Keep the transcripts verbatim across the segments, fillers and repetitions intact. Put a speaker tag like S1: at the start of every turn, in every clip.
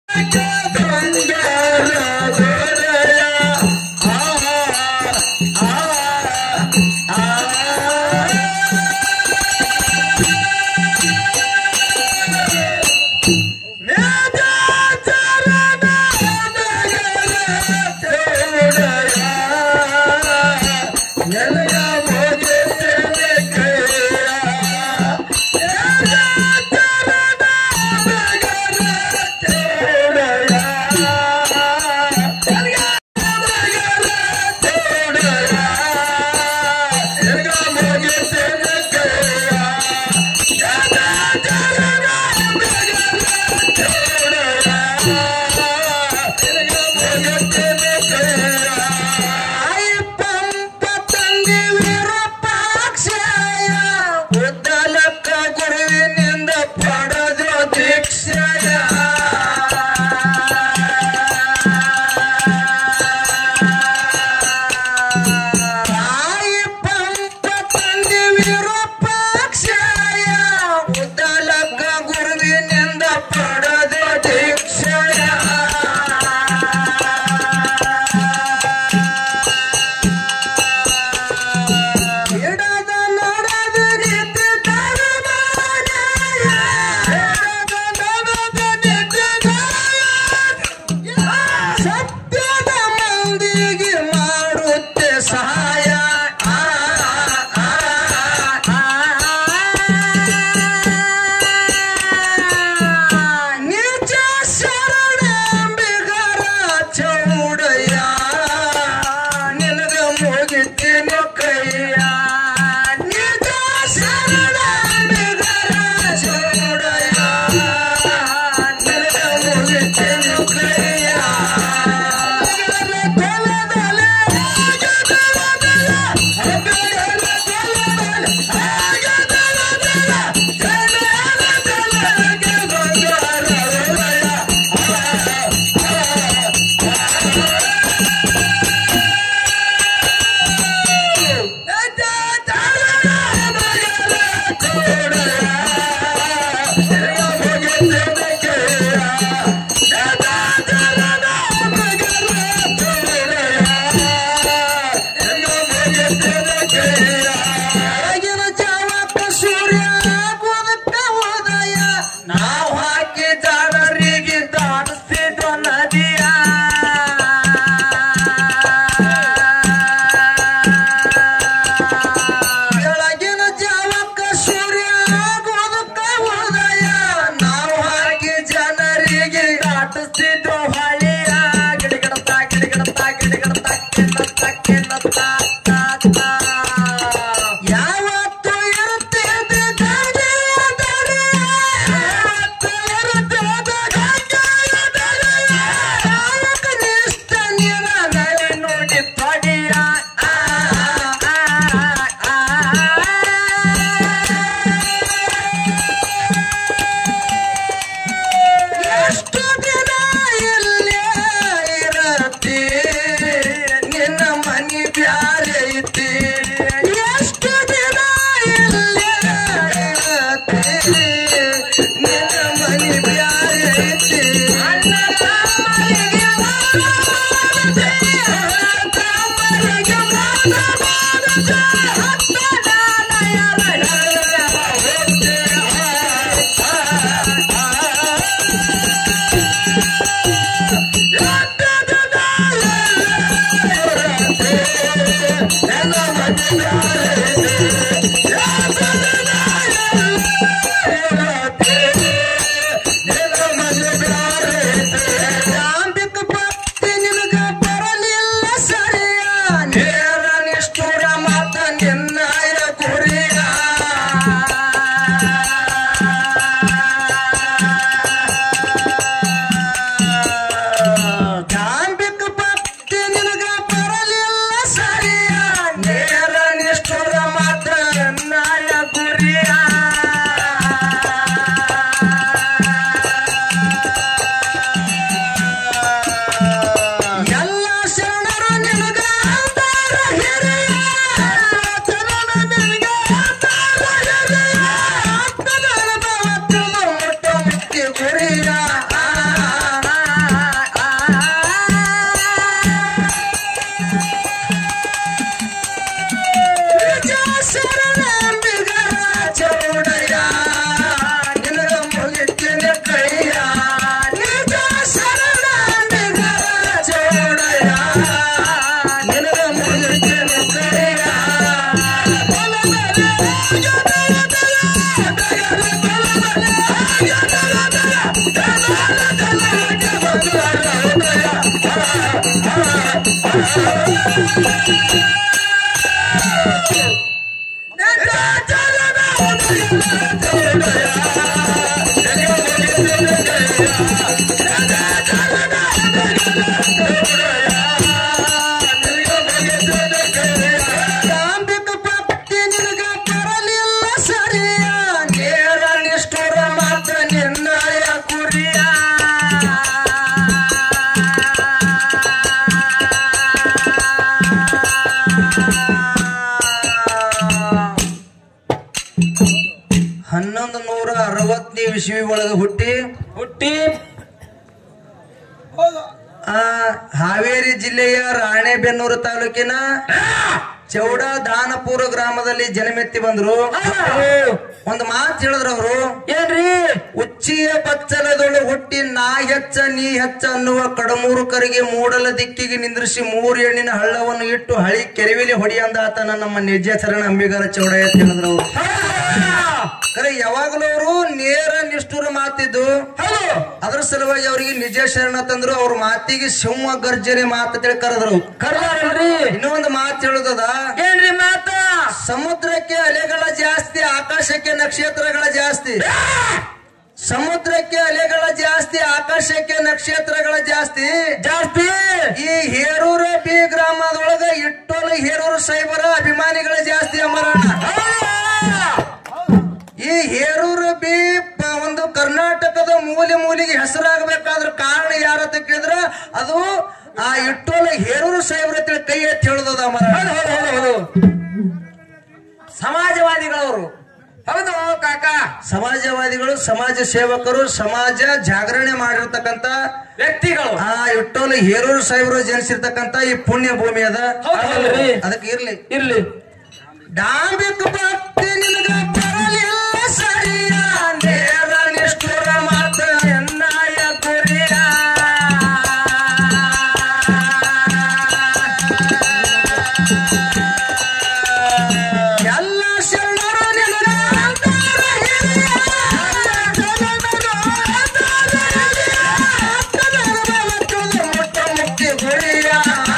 S1: ಎಷ್ಟು ದಿನ ಹನ್ನೊಂದು ನೂರ ಅರವತ್ತನೇ ಇಸವಿ ಒಳಗ ಹುಟ್ಟಿ
S2: ಹುಟ್ಟಿ
S1: ಆ ಹಾವೇರಿ ಜಿಲ್ಲೆಯ ರಾಣೆಬೆನ್ನೂರು ತಾಲೂಕಿನ ಚೌಡ ದಾನಪುರ ಗ್ರಾಮದಲ್ಲಿ ಜನ್ಮೆತ್ತಿ ಬಂದ್ರು. ಒಂದು ಮಾತು ಹೇಳಿದ್ರು ಅವರು,
S2: ಏನ್ರಿ?
S1: ಉಚ್ಚಿಯ ಬಚ್ಚಲದೊಳು ಹುಟ್ಟಿ ನಾ ಹೆಚ್ಚ ನೀ ಹೆಚ್ಚ ಅನ್ನುವ ಕಡಮೂರುಕರಿಗೆ ಮೂಡಲ ದಿಕ್ಕಿಗೆ ನಿಂದ್ರಿಸಿ ಮೂರು ಎಣ್ಣಿನ ಹಳ್ಳವನ್ನು ಇಟ್ಟು ಹಳಿ ಕೆರೆವಿಲಿ ಹೊಡಿಯಂದಾತನ ನಮ್ಮ ನಿಜಚರಣ ಅಂಬಿಗರ ಚೌಡಯ್ಯ ಅಂತ ಹೇಳಿದ್ರು ಅವರು. ಕರೆ ಯಾವಾಗಲೂ ಅವರು ನೇರ ನಿಷ್ಠುರ ಮಾತಿದ್ದು, ಅದ್ರ ಸಲುವಾಗಿ ಅವರಿಗೆ ನಿಜ ಶರಣ ತಂದ್ರು. ಅವ್ರ ಮಾತಿಗೆ ಸಿಂಹ ಗರ್ಜನೆ ಮಾತು ತಿಳಿ ಕರೆದ್ರು.
S2: ಕರ್ದಾರಲ್ರಿ?
S1: ಇನ್ನೂ ಒಂದು ಮಾತು ಹೇಳುದದ,
S2: ಏನ್ರಿ ಮಾತ?
S1: ಸಮುದ್ರಕ್ಕೆ ಅಲೆಗಳ ಜಾಸ್ತಿ, ಆಕಾಶಕ್ಕೆ ನಕ್ಷತ್ರಗಳ ಜಾಸ್ತಿ. ಸಮುದ್ರಕ್ಕೆ ಅಲೆಗಳ ಜಾಸ್ತಿ, ಆಕಾಶಕ್ಕೆ ನಕ್ಷತ್ರಗಳ ಜಾಸ್ತಿ
S2: ಜಾಸ್ತಿ.
S1: ಈ ಹೇರೂರ ಬಿ ಗ್ರಾಮದೊಳಗ ಇಟ್ಟೋಲ ಹೇರೂರು ಸಾಹೇಬರ ಅಭಿಮಾನಿಗಳ ಜಾಸ್ತಿ ಅಮರಣ. ಈ ಹೇರೂರು ಬಿ ಒಂದು ಕರ್ನಾಟಕದ ಮೂಲೆ ಮೂಲೆಗೆ ಹೆಸರಾಗಬೇಕಾದ್ರ ಕಾರಣ ಯಾರತ್ತ ಕೇಳಿದ್ರ ಅದು ಆ ಇಟ್ಟೋಲ ಹೇರೂರು ಸಾಹೇಬ್ರ ಕೈ ಎತ್ತಿ ಹೇಳುದ ಅಮರಣ.
S2: ಸಮಾಜವಾದಿಗಳವರು. ಹೌದು ಕಾಕ.
S1: ಸಮಾಜವಾದಿಗಳು, ಸಮಾಜ ಸೇವಕರು, ಸಮಾಜ ಜಾಗರಣೆ ಮಾಡಿರ್ತಕ್ಕಂತ
S2: ವ್ಯಕ್ತಿಗಳು.
S1: ಆ ಇಟ್ಟೋಲ ಹೇರೂರು ಸಾಹೇಬರು ಜನಿಸಿರ್ತಕ್ಕಂತ ಈ ಪುಣ್ಯ ಭೂಮಿ ಅದ. ಅದಕ್ಕೆ ಇರ್ಲಿ
S2: ಇರ್ಲಿ
S1: ಡಾಂಬಿಕ ಭಕ್ತಿ ನಿನಗ ಬರಲಿಲ್ಲ ಸರಿಯ, ನೇರ ನಿಷ್ಠುರ ಮಾತ ಎನ್ನಾಯ ಗುರಿಯ. ಎಲ್ಲ ಶರಣರು ನಿನಗ ಅಂತಾರ ಹಿರಿಯ, ಮುಟ್ಟ ಮುಕ್ತಿ ಗುರಿಯ.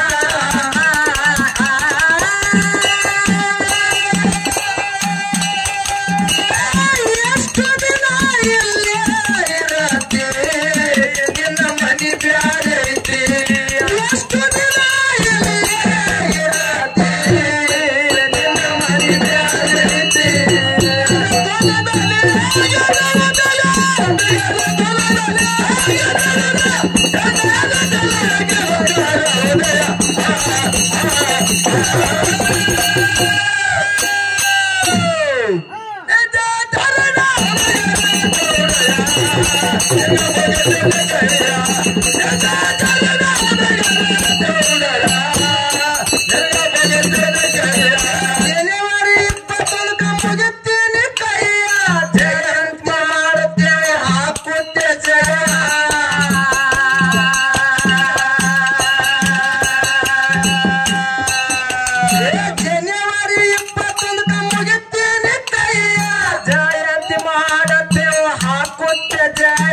S1: ಜನವರಿ ಇಪ್ಪತ್ತೊಂದಕ್ಕ ಮುಗಿತೀನಿ ಕೈಯ, ಜಯಂತ ಮಾಡುತ್ತೇವೆ ಹಾಕುತ್ತೆ ಜಯ. ಜನವರಿ ಇಪ್ಪತ್ತೊಂದಕ್ಕ ಮುಗಿತೀನಿ ಕೈಯ, ಜಯಂತಿ ಮಾಡುತ್ತೇವೆ ಹಾಕುತ್ತೆ ಜಯ.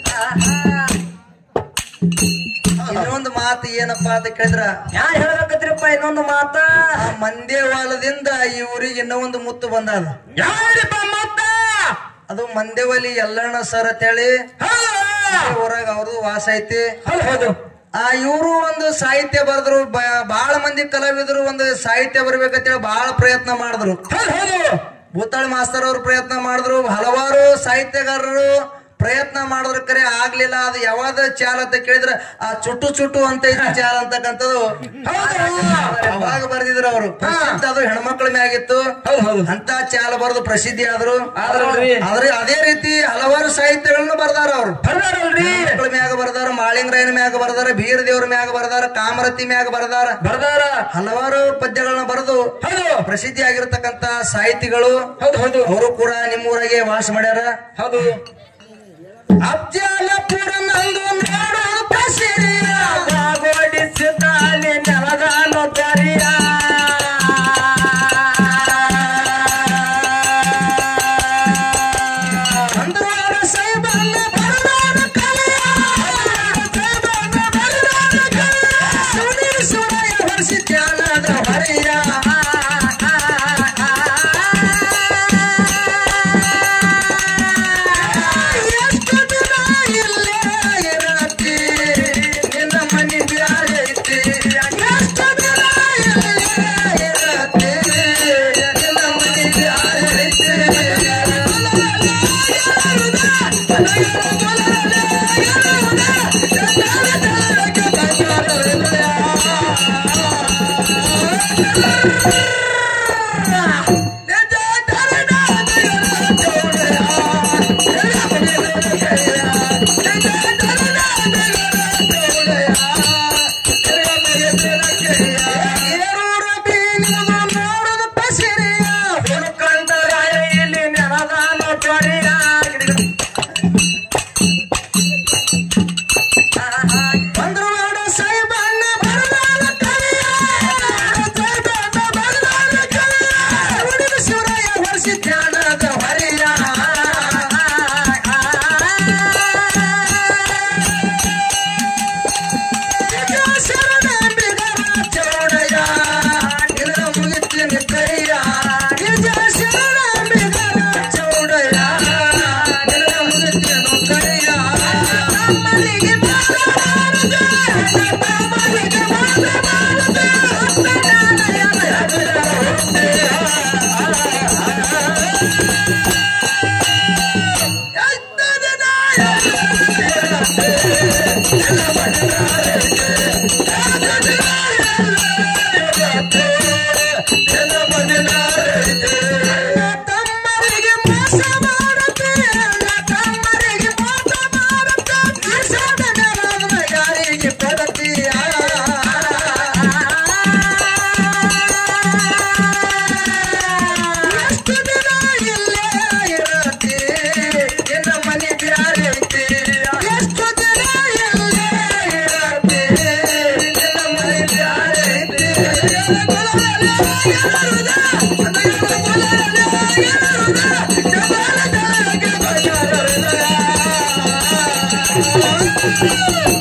S1: ಇನ್ನೊಂದು ಮಾತು ಏನಪ್ಪಾ ಅಂತ ಕೇಳಿದ್ರ,
S2: ಯಾರು ಹೇಳ್ಬೇಕಂತ್ರಿ ಹೌದಪ್ಪ ಇನ್ನೊಂದು ಮಾತ
S1: ಆ ಮಂದೇವಾಲದಿಂದ ಈ ಊರಿಗೆ ಇನ್ನೂ ಒಂದು ಮುತ್ತು ಬಂದದ.
S2: ಯಾರಿಪ್ಪ ಮಾತ?
S1: ಅದು ಮಂದೇವಲಿ ಎಲ್ಲಣ್ಣ ಸರ್ ಅಂತೇಳಿ ಊರಾಗ ಅವ್ರದ್ದು ವಾಸ ಐತಿ.
S2: ಹೌದು ಹೌದು.
S1: ಆ ಇವರು ಒಂದು ಸಾಹಿತ್ಯ ಬರೆದ್ರು. ಬಹಳ ಮಂದಿ ಕಲಾವಿದರು ಒಂದು ಸಾಹಿತ್ಯ ಬರ್ಬೇಕಂತೇಳಿ ಬಹಳ ಪ್ರಯತ್ನ ಮಾಡಿದ್ರು.
S2: ಹೌದು ಹೌದು.
S1: ಭೂತಾಳಿ ಮಾಸ್ತರ್ ಅವರು ಪ್ರಯತ್ನ ಮಾಡಿದ್ರು. ಹಲವಾರು ಸಾಹಿತ್ಯಗಾರರು ಪ್ರಯತ್ನ ಮಾಡಿದ್ರು, ಕರೆ ಆಗ್ಲಿಲ್ಲ. ಅದು ಯಾವ್ದ ಚಾಲ ಅಂತ ಕೇಳಿದ್ರ ಆ ಚುಟ್ಟು ಚುಟ್ಟು ಅಂತ ಐತಿ ಚಾಲ ಅಂತಕ್ಕಂಥದ್ದು ಅವಾಗ ಬರ್ದಿದ್ರು ಅವರು. ಪ್ರಸಿದ್ಧ ಅದು ಹೆಣ್ಮಕ್ಳ ಮ್ಯಾಗಿತ್ತು. ಅಂತ ಚಾಲ ಬರೆದು ಪ್ರಸಿದ್ಧಿ ಆದ್ರು. ಆದ್ರೆ ಅದೇ ರೀತಿ ಹಲವಾರು ಸಾಹಿತ್ಯಗಳನ್ನು ಬರ್ದಾರ ಅವರು. ಹೆಣ್ಮಕ್ಳ ಮ್ಯಾಗ ಬರ್ದಾರ, ಮಾಳಿಂಗರಾಯನ ಮ್ಯಾಗ ಬರ್ದಾರ, ಬೀರ ದೇವ್ರ ಮ್ಯಾಗ ಬರ್ದಾರ, ಕಾಮರತಿ ಮ್ಯಾಗ ಬರ್ದಾರ ಬರ್ದಾರ ಹಲವಾರು ಪದ್ಯಗಳನ್ನ ಬರೆದು ಪ್ರಸಿದ್ಧಿ ಆಗಿರತಕ್ಕಂತ ಸಾಹಿತಿಗಳು. ಹೌದು ಹೌದು. ಅವರು ಕೂಡ ನಿಮ್ಮೂರಾಗೆ ವಾಸ ಮಾಡ್ಯಾರ. ಹೌದು. ಅಫ್ಜಲಪುರ ನಂದು ನೋಡು ಬಸಿರಿಯ ಬಾಗೋಡಿಸಿದಾಲಿ ನೆಲದಾನು ದರಿಯ ಅಂದ್ರವಾರ ಸೈಬನ್ನ ಬರದಾನ ಕಲೆಯ ಸೈಬನ್ನ ಬರದಾನ ಕಲೆಯ ಸುನಿ ಸುರಯ ವರ್ಷಿ ಜ್ಞಾನದ ಹೊರೆಯ
S3: Oh,